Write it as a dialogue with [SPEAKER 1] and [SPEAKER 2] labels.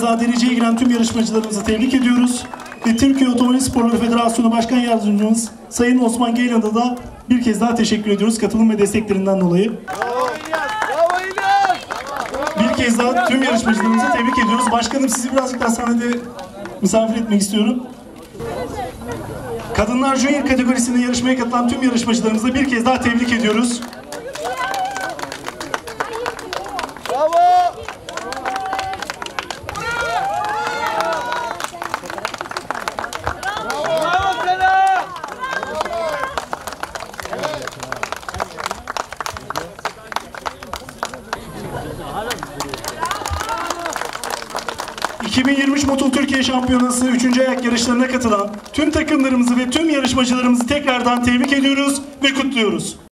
[SPEAKER 1] kez daha dereceye giren tüm yarışmacılarımızı tebrik ediyoruz. Ve Türkiye Otomobil Sporları Federasyonu Başkan Yardımcımız Sayın Osman Geylan'a da bir kez daha teşekkür ediyoruz katılım ve desteklerinden dolayı. Bir kez daha tüm yarışmacılarımızı tebrik ediyoruz. Başkanım, sizi birazcık daha sahnede misafir etmek istiyorum. Kadınlar Junior kategorisinde yarışmaya katılan tüm yarışmacılarımızı bir kez daha tebrik ediyoruz.
[SPEAKER 2] Bravo!
[SPEAKER 1] 2023 Motul Türkiye Şampiyonası 3. ayak yarışlarına katılan tüm takımlarımızı ve tüm yarışmacılarımızı tekrardan tebrik ediyoruz ve kutluyoruz.